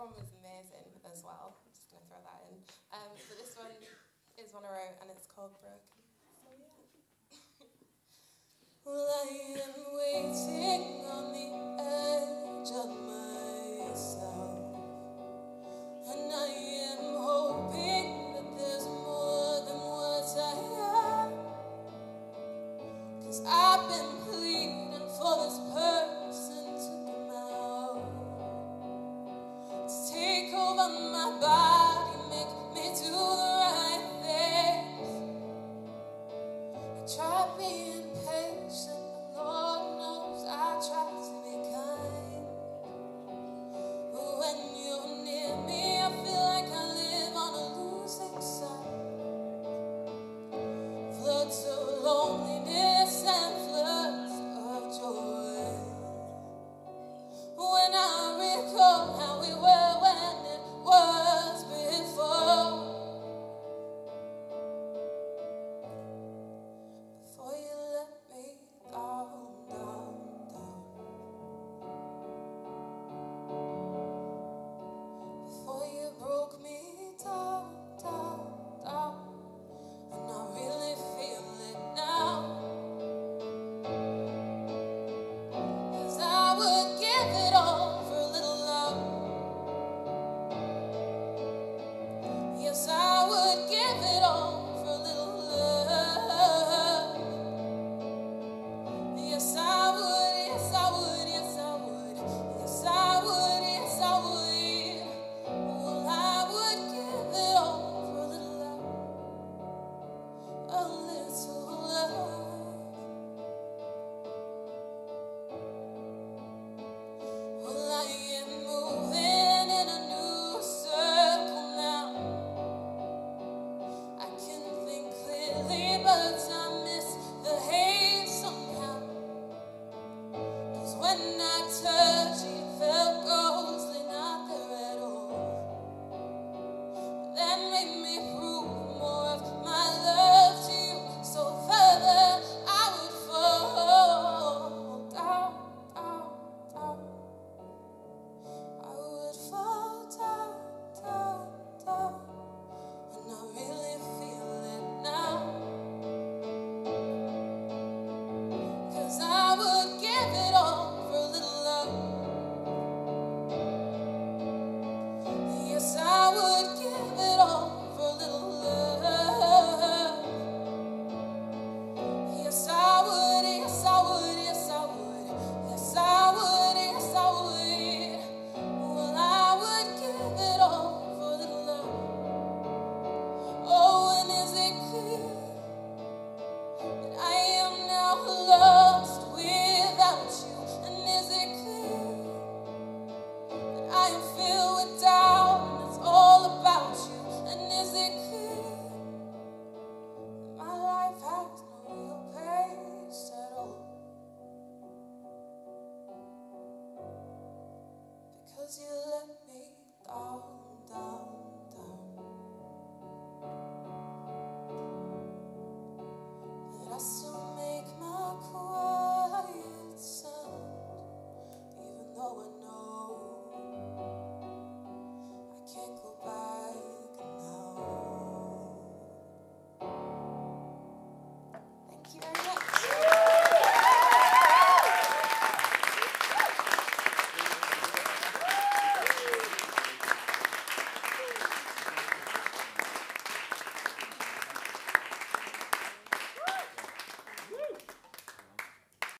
one was amazing as well. I'm just going to throw that in. But this one is one I wrote, and it's called Broken. So yeah. Well, I am waiting on the edge of myself, and I am hoping that there's more than what I am, 'cause I've been pleading for this person to come out, to take over my body, make me do the right things. I tried being patient, but Lord knows I tried to be kind. But when you're near me, I feel like I live on a losing side. Floods of loneliness and floods of joy. When I recall how we were when it was before you let me down, down, down. Before you broke me down, down, down. And I really feel it now. 'Cause I would give it all for a little love. Yes, I would give it all for a little love. Yes, I would, yes, I would, yes, I would. Yes, I would, yes, I would. Well, I would give it all for a little love. A little love. Well, I am moving in a new circle now. I can think clearly, but I miss the hate somehow. 'Cause when I touched you, it felt ghostly, not there at all. That made me prove more of my love to you, so further I would fall down, down, down. I would fall down, down, down. And I really feel it now. 'Cause I would give it all for a little love. Yes, I would give it all for a little love. Yes, I would, yes, I would, yes, I would. Yes, I would, yes, I would. Well, I would give it all for a little love. Oh, and is it clear that I am now lost without you? And is it clear that I am filled with doubt and it's all about you? And is it clear that my life has no real pace at all? Because you let me down, down, down.